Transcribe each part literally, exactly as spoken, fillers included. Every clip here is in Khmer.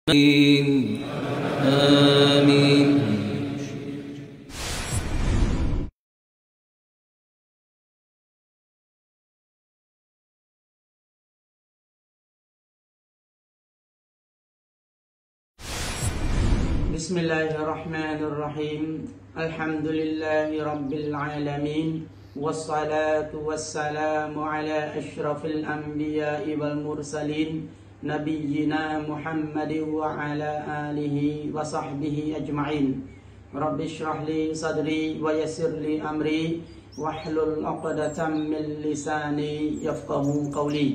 آمين آمين بسم الله الرحمن الرحيم الحمد لله رب العالمين والصلاة والسلام على أشرف الأنبياء والمرسلين نبينا محمد وعلى آله وصحبه أجمعين رب اشرح لي صدري ويسر لي أمري واحلل عقدة من لساني يفقه قولي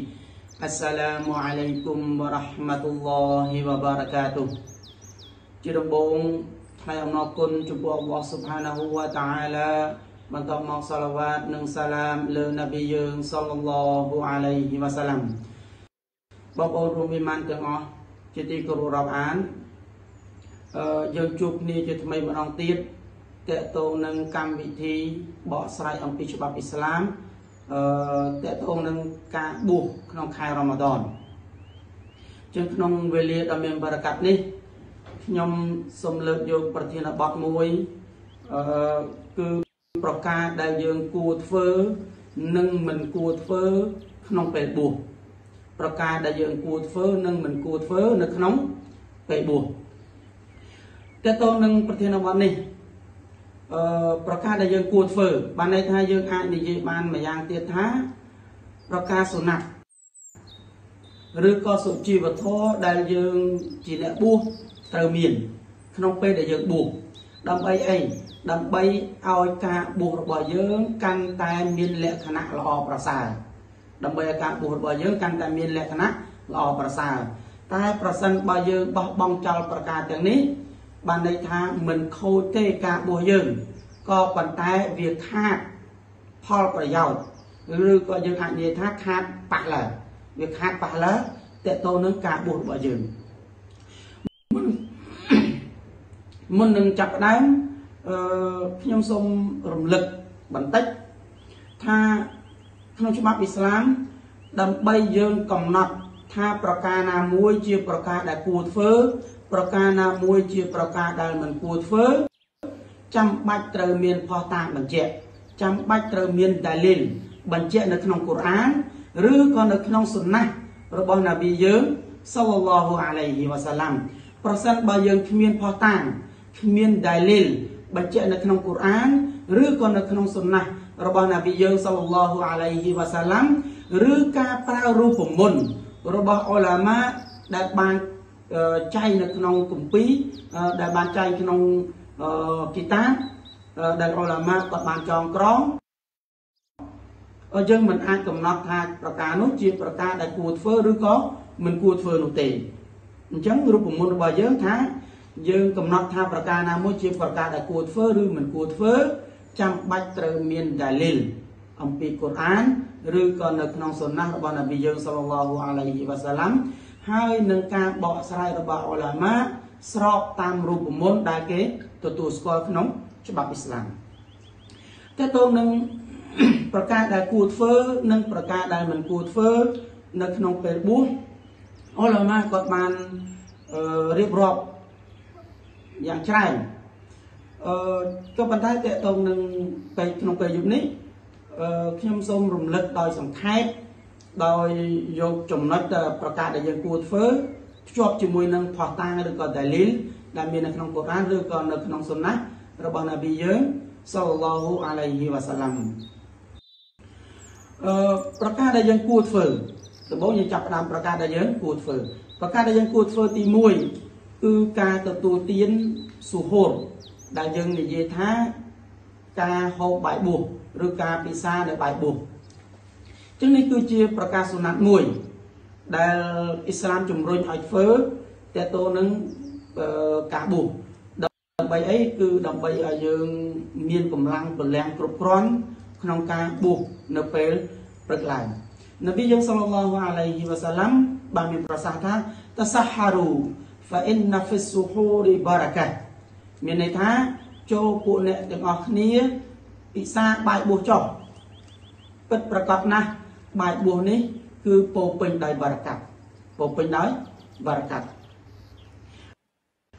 السلام عليكم ورحمة الله وبركاته ជាដំបូងថ្លែងអំណរគុណចំពោះអល់ឡោះស៊ុបហានាហ៊ូវតាអាឡាបន្តមកសាឡាវ៉ាតនិងសាឡាមលើនប៊ីយើងសល្លឡោហ៊ូអាឡៃហ៊ីវ៉ាសាឡាំបងប្អូនរួមមានបានទាំងអស់ជាទីគោរពរាប់អានអឺយើងជួបគ្នាជាថ្មីម្ដងទៀតតកតងនឹងកម្មវិធីបកស្រាយអំពីច្បាប់អ៊ីស្លាមអឺតកតងនឹងការបួសក្នុងខែរ៉ាម៉ាឌនជាងក្នុងវេលាដ៏មានបរិកាត់នេះខ្ញុំសូមលើកយកប្រធានបទមួយអឺគឺប្រការដែលយើងគួរធ្វើនិងមិនគួរធ្វើក្នុងពេលបួសប្រការដែលយើងគួរធ្វើនិងមិនគួរធ្វើនៅក្នុងពេលបួសតើតើនឹងប្រធានបទនេះអឺប្រការដែលយើងគួរធ្វើបានន័យថាយើងអាចនិយាយបានម្យ៉ាងទៀតថាប្រការសុណាត់ឬក៏សុជីវធម៌ដែលយើងជាអ្នកបួសត្រូវមានក្នុងពេលដែលយើងបួសដើម្បីអីដើម្បីឲ្យការបួសរបស់យើងកាន់តែមានលក្ខណៈល្អប្រសើរដើម្បីឲ្យការបួសរបស់យើងកាន់តែមានលក្ខណៈល្អប្រសើរតែប្រសិនបើយើងបោះបង់ចោលប្រការទាំងនេះបានន័យថាមិនខូចទេការបួសយើងក៏ប៉ុន្តែវាខាតផលប្រយោជន៍ឬក៏យើងអាចនិយាយថាខាតប៉ះឡើយវាខាតប៉ះឡើយតើតើនឹងការបួសរបស់យើងមុននឹងចាប់ផ្ដើមអឺខ្ញុំសូមរំលឹកបន្តិចថាក្នុងច្បាប់អ៊ីស្លាមដើម្បីយើងកំណត់ថាប្រការណាមួយជាប្រការដែលគួរធ្វើប្រការណាមួយជាប្រការដែលមិនគួរធ្វើចាំបាច់ត្រូវមានភស្តុតាងបញ្ជាក់ចាំបាច់ត្រូវមានដាលីលបញ្ជាក់នៅក្នុងកូរ៉ានឬក៏នៅក្នុងសុណាស់របស់នប៊ីយើងសល្លឡោះអាឡៃហ៊ីវ៉ាសាឡាំប្រសិនបើយើងគ្មានភស្តុតាងគ្មានដាលីលបញ្ជាក់នៅក្នុងកូរ៉ានឬក៏នៅក្នុងសុណាស់របស់នប៊ីយើងសល្លឡោះអាឡៃហ៊ីវ៉ាសាឡាំឬការប្រើរូបមន្តរបស់អ៊ុលាម៉ាដែលបានចែងនៅក្នុងគម្ពីរដែលបានចែងក្នុងគីតាបដែលអ៊ុលាម៉ាគាត់បានចងក្រងយើងមិនអាចកំណត់ថាប្រការនោះជាប្រការដែលគួរធ្វើឬក៏មិនគួរធ្វើនោះទេអញ្ចឹងរូបមន្តរបស់យើងថាយើងកំណត់ថាប្រការណាមួយជាប្រការដែលគួរធ្វើឬមិនគួរធ្វើចាំបាច់ត្រូវមានដាលីលអំពីកូរ៉ានឬក៏នៅក្នុងសុណាស់របស់នប៊ីយើងសល្លឡោះអាឡៃហ៊ីវ៉ាសាឡាំហើយនឹងការបកស្រាយរបស់អ៊ុលាម៉ាស្របតាមរូបមន្តដែលគេទទួលស្គាល់ក្នុងច្បាប់អ៊ីស្លាមតើតើនឹងប្រការដែលគួរធ្វើនិងប្រការដែលមិនគួរធ្វើនៅក្នុងពេលបួសអ៊ុលាម៉ាគាត់បានរៀបរាប់យ៉ាងច្រើនអឺក៏ប៉ុន្តែតើតើនឹងពេលក្នុងពេលយប់នេះអឺខ្ញុំសូមរំលឹកដោយសង្ខេបដោយយកចំណុចប្រការដែលយើងគួរធ្វើភ្ជាប់ជាមួយនឹងភស្តុតាងឬក៏ដាលីលដែលមាននៅក្នុងកូរ៉ានឬក៏នៅក្នុងសុណាស់របស់នប៊ីយើងសល្លឡោះអាឡៃហ៊ីវ៉ាសាឡាំអឺប្រការដែលយើងគួរធ្វើដំបូងយើងចាប់ផ្ដើមប្រការដែលយើងគួរធ្វើប្រការដែលយើងគួរធ្វើទីមួយគឺការទទួលទានស៊ូហូរដែលយើងនិយាយថាការហូបបាយបួសឬការពិសានៅបាយបួសចឹងនេះគឺជាប្រការសុណាត់មួយដែលអ៊ីស្លាមជំរុញឲ្យធ្វើតើតើនឹងការបួសដើម្បីអីគឺដើម្បីឲ្យយើងមានកម្លាំងពលំគ្រប់គ្រាន់ក្នុងការបួសនៅពេលព្រឹកឡើងនប៊ីយើងសល្លឡោះអាឡៃហ៊ីវ៉ាសាឡាំបានមានប្រសាសន៍ថាតសាហារូفإن في السحور بركة មានន័យថាចូលពួកអ្នកទាំងអស់គ្នាពិសាបាយបួសចុះពិតប្រកបណាស់បាយបួសនេះគឺពោពេញដោយបារកាត់ពោពេញដោយបារកាត់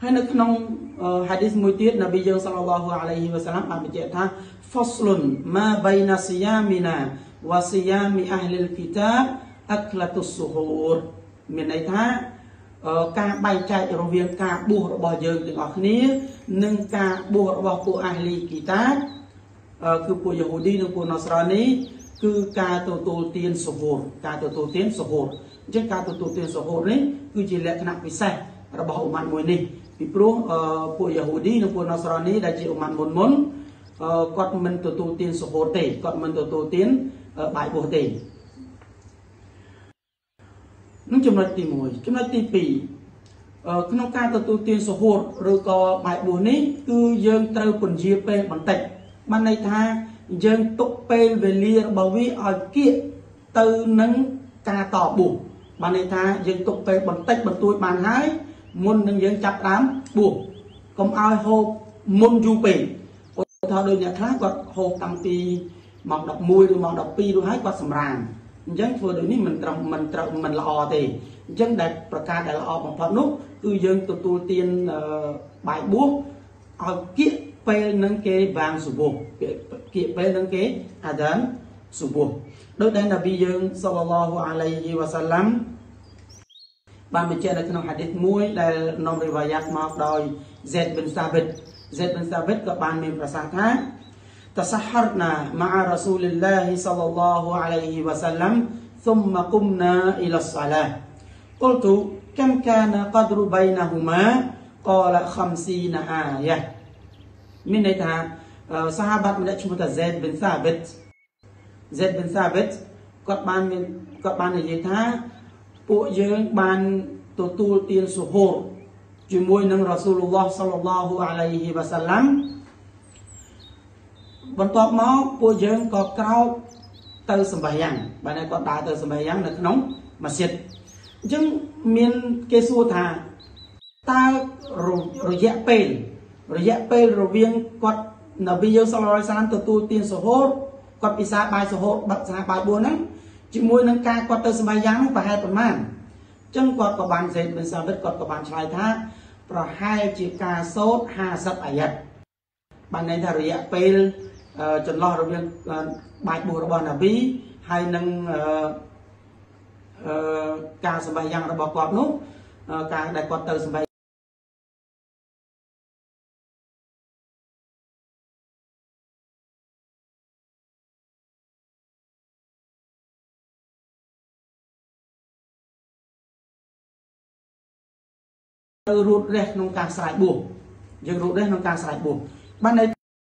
ហើយនៅក្នុងហាឌីសមួយទៀតនប៊ីយើងសល្លឡោះអាឡៃហ៊ីវ៉ាសឡាមបានបញ្ជាក់ថា Faslun ma baina siyamina wa siyami ahli al-kitab aklatus suhur មានន័យថាការបែងចែករវាងការបួសរបស់យើងទាំងអស់គ្នានិងការបួសរបស់ពួកអាហ្លីគីតាបគឺពួកយេហូឌីនិងពួកណូស្រ៉ានីគឺការទទួលទានសូហូរការទទួលទានសូហូរអញ្ចឹងការទទួលទានសូហូរនេះគឺជាលក្ខណៈពិសេសរបស់អ៊ុម៉ាត់មួយនេះពីព្រោះពួកយេហូឌីនិងពួកណូស្រ៉ានីដែលជាអ៊ុម៉ាត់មុនមុនគាត់មិនទទួលទានសូហូរទេគាត់មិនទទួលទានបាយបួសទេនឹងចំណុចទីមួយចំណុចទីពីរក្នុងការទទួលទានសូហូរឬក៏បាយបួសនេះគឺយើងត្រូវពន្យាពេលបន្តិចបានន័យថាយើងទុកពេលវេលារបស់វាឲ្យគៀកទៅនឹងការតបួសបានន័យថាយើងទុកពេលបន្តិចបន្តួចបានហើយមុននឹងយើងចាប់ដើមបួសកុំឲ្យហូបមុនយូរពេកឧទាហរណ៍ដូចអ្នកខ្លះគាត់ហូបតាំងពីម៉ោងដប់មួយឬម៉ោងដប់ពីររួចហើយគាត់សម្រានអញ្ចឹងធ្វើដូចនេះមិនត្រឹមមិនត្រូវមិនល្អទេអញ្ចឹងដែលប្រការដែលល្អបំផុតនោះគឺយើងទទួលទានបាយបួសឲ្យគៀកពេលនឹងគេបាងសុបហ៍គៀកពេលនឹងគេអាដានសុបហ៍ដោយដែលនប៊ីយើងសល្លឡោះអាឡៃហ៊ីវ៉ាសឡាំបានបញ្ជាក់នៅក្នុងហាឌីសមួយដែលនាំរីវ៉ាយ៉ាតមកដោយ Zaid bin Thabit Zaid bin Thabit ក៏បានមានប្រសាសន៍ថា تسحرنا مع رسول الله صلى الله عليه وسلم ثم قمنا إلى الصلاة قلت كم كان قدر بينهما قال خمسين آية មានន័យថាសាហាបាត់ម្នាក់ឈ្មោះថា Zaid bin Thabit Zaid bin Thabit គាត់បានមានគាត់បាននិយាយថាពួកយើងបានទទួលទានសូហូរជាមួយនឹងរ៉ាស៊ូលឡោះសល្លឡោះអាឡៃហ៊ីវ៉ាសឡាំបន្ទាប់មកពួកយើងក៏ក្រោកទៅសម្បាយ៉ាងបានតែគាត់ដើរទៅសម្បាយ៉ាងនៅក្នុងម៉ាស៊ីតអញ្ចឹងមានគេសួរថាតើរយៈពេលរយៈពេលរវាងគាត់នប៊ីយើងសល្លឡោះអាឡៃហ៊ីវ៉ាសឡាមទទួលទានសូហូរគាត់ពិសាបាយសូហូរបាត់សាបាយបួនហ្នឹងជាមួយនឹងការគាត់ទៅសម្បាយ៉ាងប្រហែលប៉ុន្មានអញ្ចឹងគាត់ក៏បាន Zaid bin Thabit គាត់ក៏បានឆ្លើយថាប្រហែលជាការសូត្រห้าสิบអាយ៉ាត់បានន័យថារយៈពេលចន្លោះរវាងបាយបួសរបស់នប៊ីហើយនឹងការសម្បាយ៉ាងរបស់គាត់នោះការដែលគាត់ទៅសម្បាទៅរូតរះក្នុងការស្រែកបួសយើងរូតរះក្នុងការស្រែកបួសបានន័យ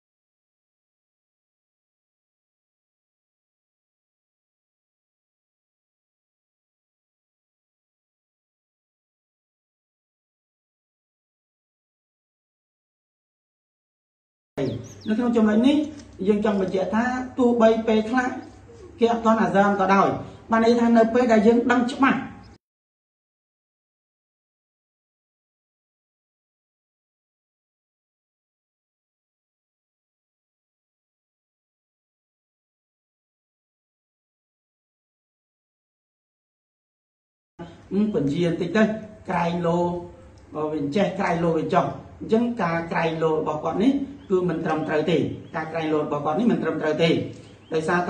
នៅក្នុងចំណុចនេះយើងចង់បញ្ជាក់ថាទោះបីពេលខ្លះគេអត់ទាន់អាហ្សានក៏ដោយបានន័យថានៅពេលដែលយើងដឹងច្បាស់ពន្យាបន្តិចទៅក្រែងលោវាចេះក្រែងលោវាចង់អញ្ចឹងការក្រែងលោរបស់គាត់នេះគឺមិនត្រឹមត្រូវទេការក្រែងលោរបស់គាត់នេះមិនត្រឹមត្រូវទេដោយសារ